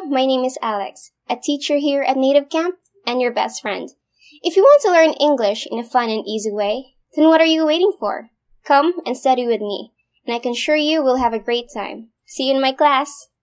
my name is Alex, a teacher here at Native Camp and your best friend. If you want to learn English in a fun and easy way, then what are you waiting for? Come and study with me, and I can assure you we'll have a great time. See you in my class!